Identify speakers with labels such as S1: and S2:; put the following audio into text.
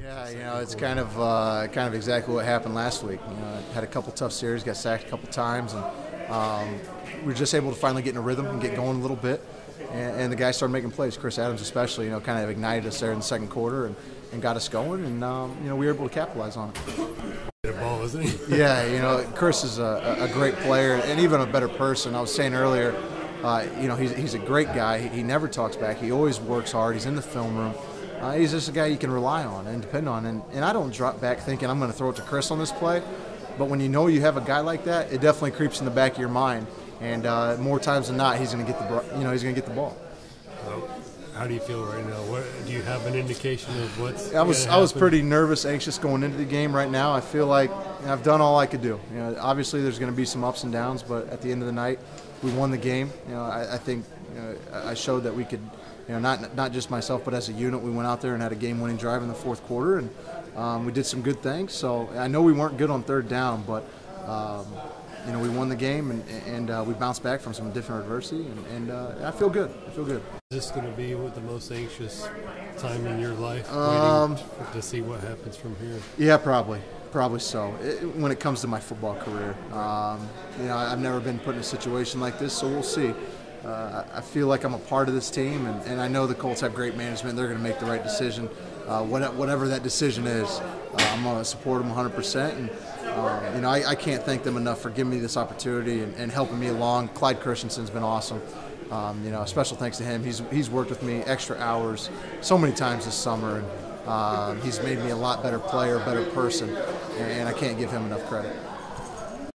S1: Yeah, it's kind of exactly what happened last week. Had a couple tough series, got sacked a couple times, and we were just able to finally get in a rhythm and get going a little bit. And the guys started making plays. Chris Adams especially, kind of ignited us there in the second quarter and got us going, and we were able to capitalize on it.
S2: A ball, isn't he?
S1: Yeah, Chris is a great player and even a better person. I was saying earlier, he's a great guy. He never talks back. He always works hard. He's in the film room. He's just a guy you can rely on and depend on. And I don't drop back thinking I'm going to throw it to Chris on this play. But when you know you have a guy like that, it definitely creeps in the back of your mind. And more times than not, he's going to get the ball.
S2: So, how do you feel right now? Do you have an indication of what's?
S1: I was pretty nervous, anxious going into the game. Right now, I feel like I've done all I could do. Obviously there's going to be some ups and downs, but at the end of the night, we won the game. I think I showed that we could. Not just myself, but as a unit, we went out there and had a game-winning drive in the fourth quarter, and we did some good things. So I know we weren't good on third down, but we won the game and we bounced back from some different adversity, and I feel good.
S2: Is this going to be the most anxious time in your life, waiting to see what happens from here?
S1: Yeah, probably so. When it comes to my football career, I've never been put in a situation like this, so we'll see. I feel like I'm a part of this team, and I know the Colts have great management. They're going to make the right decision, whatever that decision is. I'm going to support them 100%, and I can't thank them enough for giving me this opportunity and helping me along. Clyde Christensen's been awesome. Special thanks to him. He's worked with me extra hours so many times this summer, and he's made me a lot better player, better person, and I can't give him enough credit.